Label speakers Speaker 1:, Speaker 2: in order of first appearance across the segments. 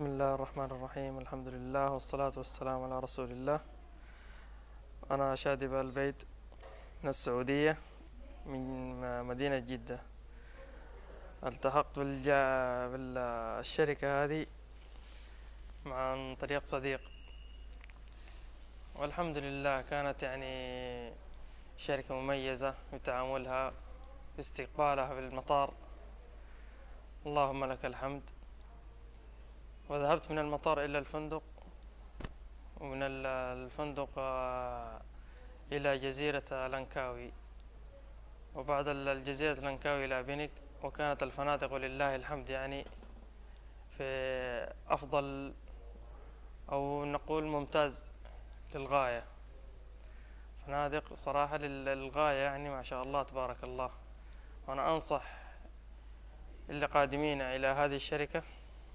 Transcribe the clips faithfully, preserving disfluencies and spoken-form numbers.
Speaker 1: بسم الله الرحمن الرحيم. الحمد لله والصلاة والسلام على رسول الله. أنا شادي بالبيت من السعودية، من مدينة جدة. التحقت بالجا... بالشركة هذه عن طريق صديق، والحمد لله كانت يعني شركة مميزة في تعاملها، في استقبالها في المطار، اللهم لك الحمد. وذهبت من المطار إلى الفندق، ومن الفندق إلى جزيرة لانكاوي، وبعد الجزيرة لانكاوي إلى بنك. وكانت الفنادق ولله الحمد يعني في أفضل أو نقول ممتاز للغاية. فنادق صراحة للغاية يعني ما شاء الله تبارك الله. وأنا أنصح اللي قادمين إلى هذه الشركة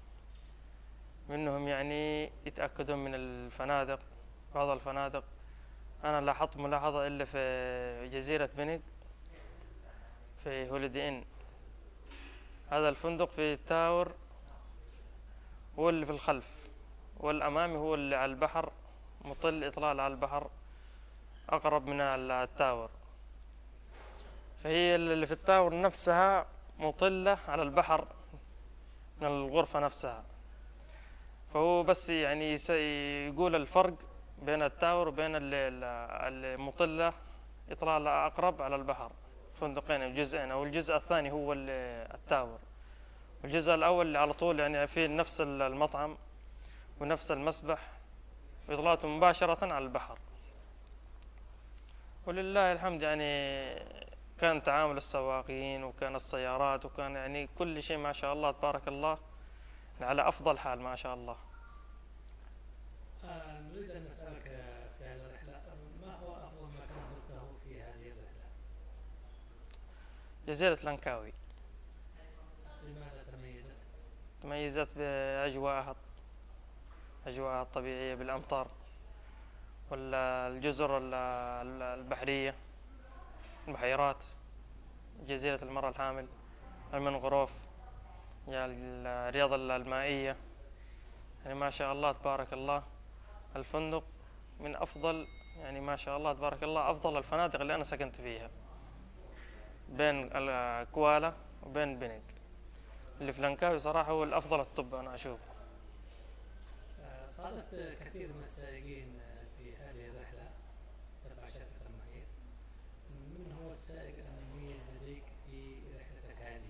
Speaker 1: منهم يعني يتأكدون من الفنادق. بعض الفنادق أنا لاحظت ملاحظة إلا في جزيرة بنك في هوليدي إن، هذا الفندق في التاور هو اللي في الخلف، والأمامي هو اللي على البحر، مطل إطلال على البحر أقرب من التاور. فهي اللي في التاور نفسها مطلة على البحر من الغرفة نفسها. فهو بس يعني يقول الفرق بين التاور وبين المطلة إطلال أقرب على البحر، فندقين الجزئين، أو الجزء الثاني هو التاور، والجزء الأول اللي على طول يعني فيه نفس المطعم ونفس المسبح وإطلاته مباشرة على البحر. ولله الحمد يعني كان تعامل السواقين وكان السيارات وكان يعني كل شيء ما شاء الله تبارك الله على أفضل حال ما شاء الله.
Speaker 2: آه نريد أن نسألك في هذه الرحلة، ما هو أفضل مكان زرته في هذه الرحلة؟
Speaker 1: جزيرة لانكاوي.
Speaker 2: لماذا تميزت؟
Speaker 1: تميزت بأجواءها أجواءها الطبيعية بالأمطار والجزر البحرية، البحيرات، جزيرة المرأة الحامل، المنغروف، يعني الرياضة المائية، يعني ما شاء الله تبارك الله. الفندق من أفضل يعني ما شاء الله تبارك الله أفضل الفنادق اللي أنا سكنت فيها بين كوالا وبين بنك. اللي في لانكاوي صراحة هو الأفضل الطب أنا أشوفه.
Speaker 2: صادفت كثير من السائقين في هذه الرحلة تبع شركة المحيط، من هو السائق المميز لديك في رحلتك هذه؟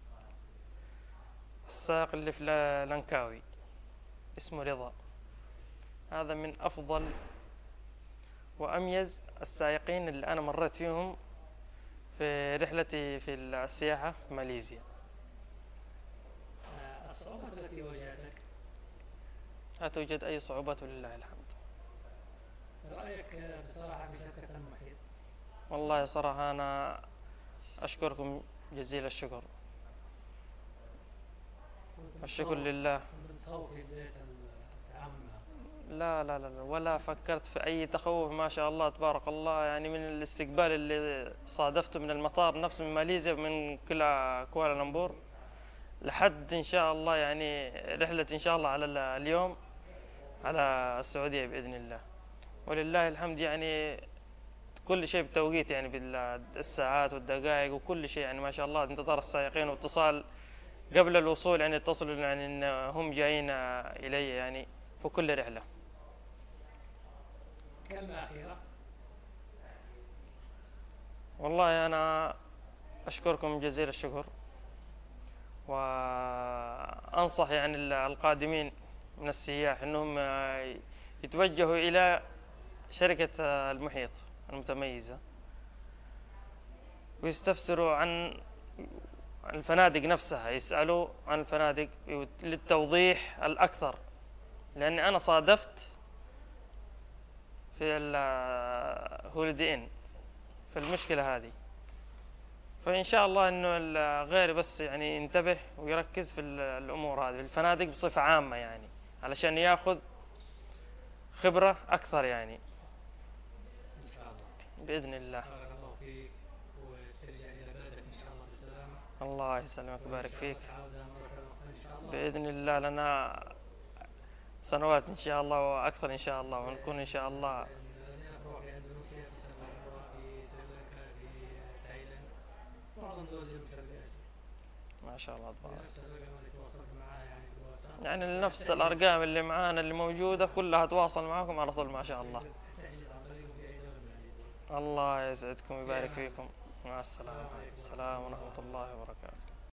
Speaker 1: السائق اللي في لانكاوي اسمه رضا، هذا من أفضل وأميز السائقين اللي أنا مريت فيهم في رحلتي في السياحة في ماليزيا.
Speaker 2: الصعوبات التي واجهتك؟
Speaker 1: لا توجد أي صعوبات ولله الحمد.
Speaker 2: رأيك بصراحة في شركة المحيط؟
Speaker 1: والله صراحة أنا أشكركم جزيل الشكر، الشكر لله.
Speaker 2: كنت متخوف في بداية التعامل معه؟
Speaker 1: لا لا لا ولا فكرت في أي تخوف ما شاء الله تبارك الله. يعني من الاستقبال اللي صادفته من المطار نفسه من ماليزيا من كلا كوالالمبور لحد إن شاء الله يعني رحلة إن شاء الله على اليوم على السعودية بإذن الله. ولله الحمد يعني كل شيء بتوقيت، يعني بالساعات والدقائق وكل شيء، يعني ما شاء الله انتظار السائقين واتصال قبل الوصول، يعني اتصلوا يعني إن هم جايين إلي يعني في كل رحلة.
Speaker 2: كلمة أخيرة.
Speaker 1: والله أنا أشكركم جزيل الشكر، وأنصح يعني القادمين من السياح أنهم يتوجهوا إلى شركة المحيط المتميزة ويستفسروا عن الفنادق نفسها، يسألوا عن الفنادق للتوضيح الأكثر، لأني أنا صادفت في الهوليدي إن في المشكلة هذه. فإن شاء الله إنه غيري بس يعني ينتبه ويركز في الأمور هذه، في الفنادق بصفة عامة، يعني علشان ياخذ خبرة أكثر يعني.
Speaker 2: إن شاء الله
Speaker 1: بإذن الله.
Speaker 2: بارك الله فيك، وترجع إلى بلدك إن شاء الله بالسلامة.
Speaker 1: الله يسلمك ويبارك فيك.
Speaker 2: عودة مرة أخرى إن شاء الله.
Speaker 1: بإذن الله لنا سنوات إن شاء الله وأكثر إن شاء الله، ونكون إن شاء الله.
Speaker 2: لدينا فروع في اندونيسيا، في سنغافورة، في سريلانكا، في تايلاند، معظم دول جنوب شرق اسيا.
Speaker 1: ما شاء الله تبارك.
Speaker 2: بنفس الرقم اللي تواصلت معاه يعني في الواتساب.
Speaker 1: يعني نفس الأرقام اللي معانا اللي موجودة كلها تواصل معكم على طول ما شاء الله.
Speaker 2: تحجز عن طريقه في اي دولة من هذه الدول.
Speaker 1: الله يسعدكم ويبارك فيكم. مع السلامة.
Speaker 2: السلام عليكم.
Speaker 1: السلام ورحمة الله وبركاته.